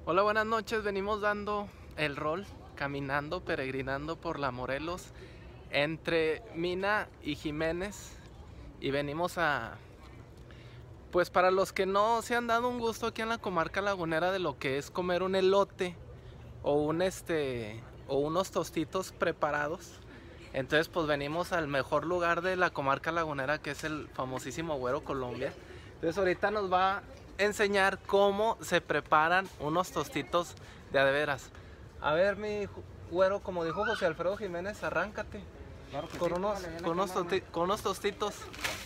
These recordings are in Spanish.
Hola, buenas noches. Venimos dando el rol, caminando, peregrinando por la Morelos entre Mina y Jiménez. Y venimos pues para los que no se han dado un gusto aquí en la comarca lagunera de lo que es comer un elote o o unos tostitos preparados. Entonces pues venimos al mejor lugar de la comarca lagunera, que es el famosísimo Güero Colombia. Entonces ahorita nos va a enseñar cómo se preparan unos tostitos de veras. A ver, mi güero, como dijo José Alfredo Jiménez, arráncate. Claro que con, sí, unos, póngale con, bien unos la cámara. con unos tostitos.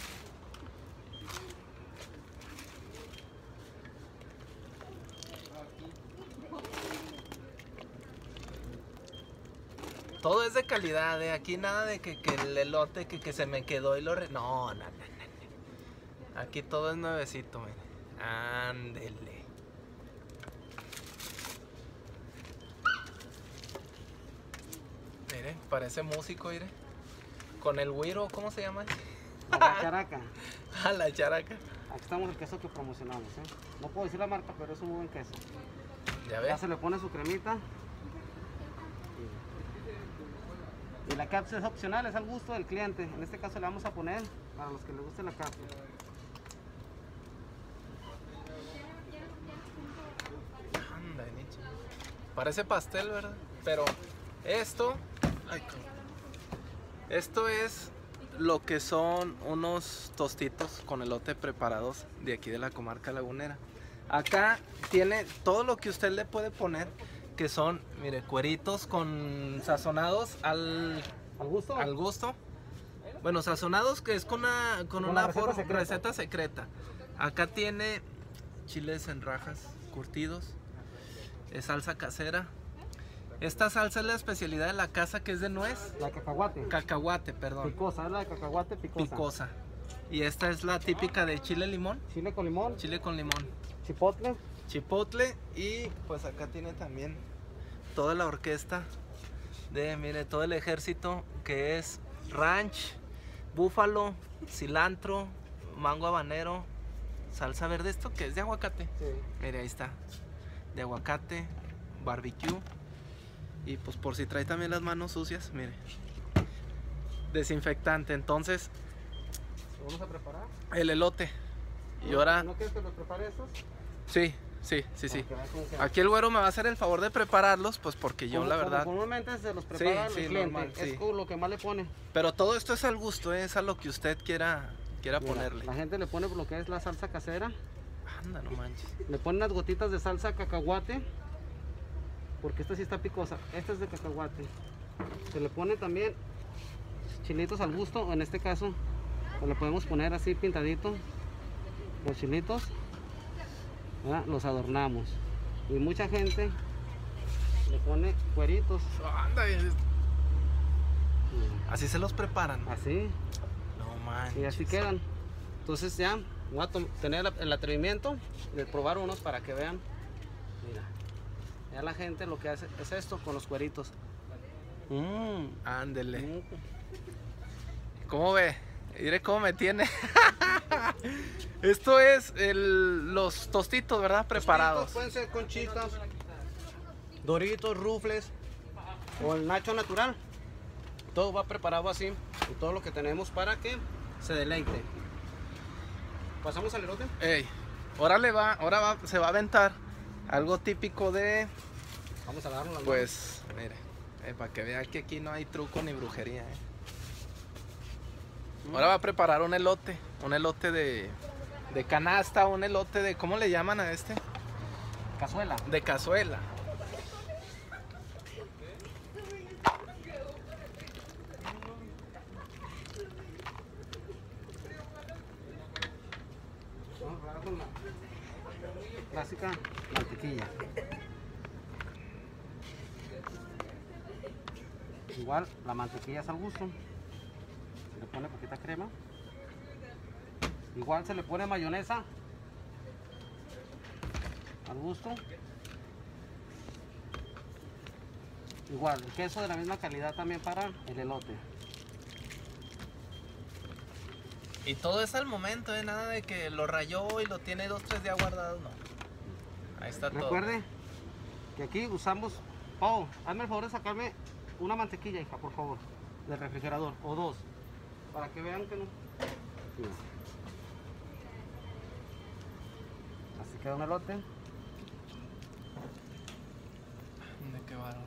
Todo es de calidad, ¿eh? Aquí nada de que el elote que se me quedó y no, no. Aquí todo es nuevecito, mire. Ándele. Mire, parece músico, mire. Con el güiro, ¿cómo se llama? La characa. A la characa. Aquí estamos el queso que promocionamos, ¿eh? No puedo decir la marca, pero es un muy buen queso. Ya Ya ves. se le pone su cremita. Y la cápsula es opcional, es al gusto del cliente. En este caso le vamos a poner para los que les guste la cápsula. Anda, Nicho. Parece pastel, ¿verdad? Pero esto... Ay, esto es lo que son unos tostitos con elote preparados de aquí de la comarca lagunera. Acá tiene todo lo que usted le puede poner, que son, mire, cueritos con sazonados ¿Al gusto? al gusto. Bueno, sazonados que es con una receta secreta. Acá tiene chiles en rajas curtidos, salsa casera. Esta salsa es la especialidad de la casa, que es de nuez. La cacahuate. Cacahuate, perdón. Picosa, es la de cacahuate picosa. Picosa. Y esta es la típica de chile limón. Chile con limón. Chile con limón. Chipotle. Chipotle. Y pues acá tiene también toda la orquesta de, mire, todo el ejército, que es ranch, búfalo, cilantro, mango habanero, salsa verde, esto que es de aguacate. Sí. Mire, ahí está. De aguacate, barbecue. Y pues por si trae también las manos sucias, mire. Desinfectante. Entonces, ¿Lo vamos a preparar? el elote. Y ahora... ¿No quieres que los prepare estos? Sí. Para que vean cómo queda. Aquí el güero me va a hacer el favor de prepararlos, pues porque yo la verdad... Comúnmente se los prepara Sí, el cliente, normal, sí. es lo que más le pone. Pero todo esto es al gusto, es a lo que usted quiera Mira, ponerle. la gente le pone lo que es la salsa casera, Anda, no manches. le pone unas gotitas de salsa cacahuate, porque esta sí está picosa, esta es de cacahuate. Se le pone también chilitos al gusto, o en este caso le podemos poner así pintadito los chilitos, ¿verdad? Los adornamos. Y mucha gente le pone cueritos. Anda, así se los preparan. Así, No manches. y así quedan. Entonces ya voy a tener el atrevimiento de probar unos para que vean. Mira, ya la gente lo que hace es esto con los cueritos. Ándele. ¿Cómo ve? Mire cómo me tiene. Esto es los tostitos, ¿verdad? Preparados. Pueden ser conchitas, doritos, rufles o el nacho natural. Todo va preparado así y todo lo que tenemos para que se deleite. Pasamos al elote. Ey, se va a aventar algo típico de, Vamos a darlo. pues, mire, para que vea que aquí no hay truco ni brujería. Ahora va a preparar un elote de canasta, un elote de, ¿cómo le llaman a este? Cazuela. De cazuela. Vamos a probar con la clásica mantequilla. Igual la mantequilla es al gusto. Se le pone poquita crema. Igual se le pone mayonesa al gusto. Igual el queso de la misma calidad también para el elote. Y todo es al momento, nada de que lo rayó y lo tiene 2-3 días guardado, no. Ahí está todo. Recuerde Y aquí usamos, oh, hazme el favor de sacarme una mantequilla, hija, por favor, del refrigerador, o dos, para que vean que no. Mira. Así queda un elote. De qué bárbaro.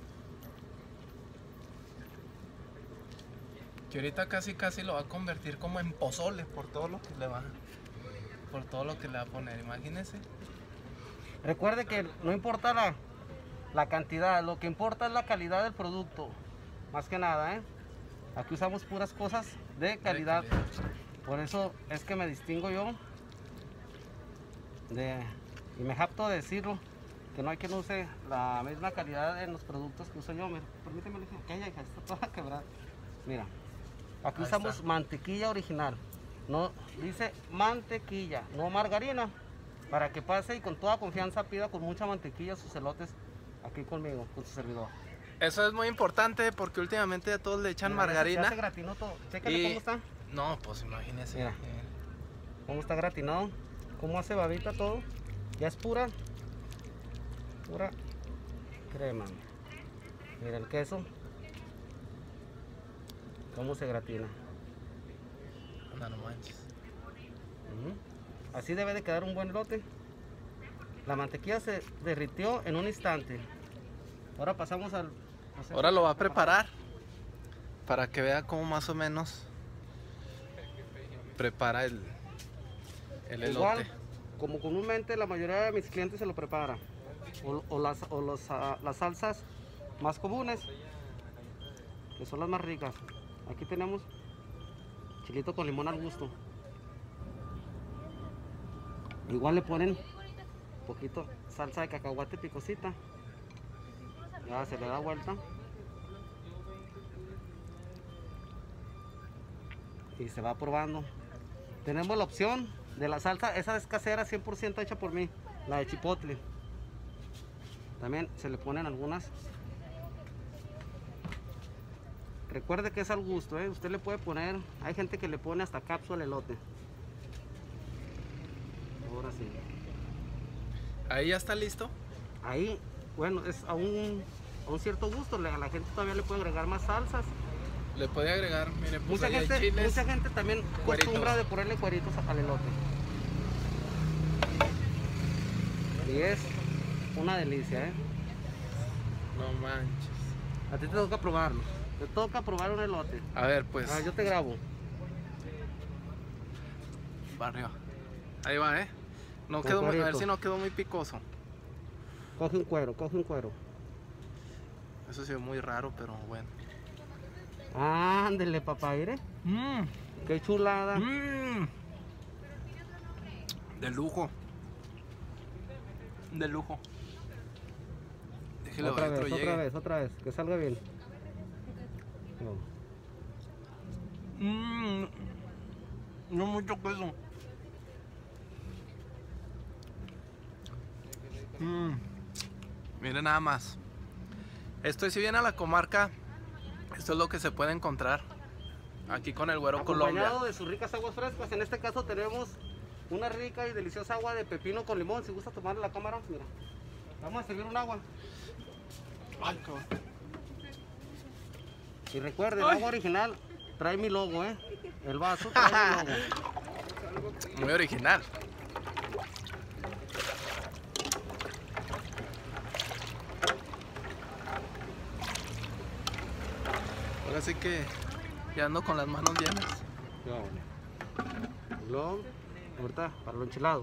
Que ahorita casi lo va a convertir como en pozole por todo lo que le va a poner, imagínese. Recuerde que no importa la cantidad, lo que importa es la calidad del producto, más que nada, ¿eh? Aquí usamos puras cosas de calidad, por eso es que me distingo yo y me jacto de decirlo, que no hay quien use la misma calidad en los productos que uso yo. Permíteme, aquella hija, está toda quebrada. Mira, aquí usamos mantequilla original, no dice mantequilla, no margarina, para que pase y con toda confianza pida con mucha mantequilla sus elotes aquí conmigo, con su servidor. Eso es muy importante porque últimamente a todos le echan Mira, margarina. ya se gratinó todo. Chécale cómo está. No, pues imagínese. Mira. Cómo está gratinado, cómo hace babita todo. Ya es pura crema. Mira el queso, cómo se gratina. No manches. Así debe de quedar un buen lote. La mantequilla se derritió en un instante. Ahora pasamos al... Ahora lo va a preparar para que vea cómo más o menos prepara el elote. Igual, como comúnmente la mayoría de mis clientes se lo prepara. Las salsas más comunes, que son las más ricas. Aquí tenemos chilito con limón al gusto. Igual le ponen un poquito salsa de cacahuate picosita. Ya se le da vuelta. Y se va probando. Tenemos la opción de la salsa, esa es casera, 100% hecha por mí, la de chipotle. También se le ponen algunas. Recuerde que es al gusto, ¿eh? Usted le puede poner, hay gente que le pone hasta cápsula al elote. Ahora sí. Ahí ya está listo. Ahí, bueno, es a un cierto gusto. A la gente todavía le puede agregar más salsas. Le puede agregar, mire, pues Mucha gente también cueritos. acostumbra de ponerle cueritos al elote. Y es una delicia, ¿eh? No manches. A ti te toca probarlo. Te toca probar un elote. A ver, pues. Yo te grabo. Barrio. Ahí va, ¿eh? No Con quedó, a ver cuerito. si no quedó muy picoso. Coge un cuero, coge un cuero. Eso sí es muy raro, pero bueno. Ándele, papá, mire. Qué chulada. De lujo. De lujo. Déjelo Otra adentro, vez, llegue. otra vez, que salga bien. No. No mucho queso. Miren nada más. Esto si viene a la comarca, esto es lo que se puede encontrar aquí con el Güero Colombia. Acompañado de sus ricas aguas frescas. En este caso tenemos una rica y deliciosa agua de pepino con limón. Si gusta tomarle la cámara, mira. Vamos a servir un agua. Ay, cabrón. Y recuerde, el agua original trae mi logo, ¿eh? El vaso trae mi logo. Muy original. Ahora sí que ya ando con las manos llenas. Luego, ahorita para lo enchilado.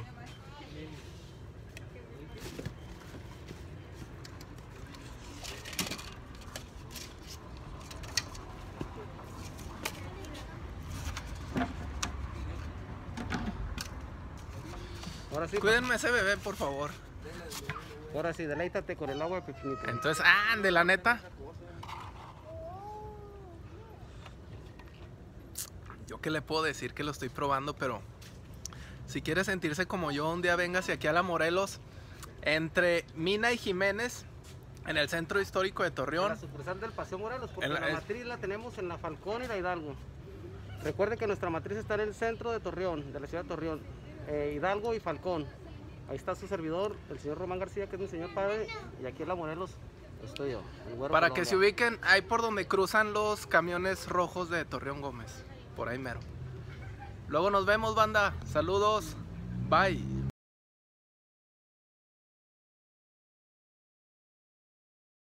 Ahora sí, Cuídenme ese bebé, por favor. ahora sí, deleítate con el agua de pepinito. Entonces, de la neta. Yo qué le puedo decir que lo estoy probando, pero si quiere sentirse como yo, un día véngase aquí a la Morelos, entre Mina y Jiménez, en el centro histórico de En Torreón. la sucursal del Paseo Morelos, porque En la- la matriz la tenemos en la Falcón y la Hidalgo. Recuerde que nuestra matriz está en el centro de Torreón, de la ciudad de Torreón, Hidalgo y Falcón. Ahí está su servidor, el señor Román García, que es mi señor padre, y aquí en La Morelos estoy yo, el Güero Para Colombia. que se ubiquen, ahí por donde cruzan los camiones rojos de Torreón Gómez, por ahí mero. Luego nos vemos, banda. Saludos. Bye.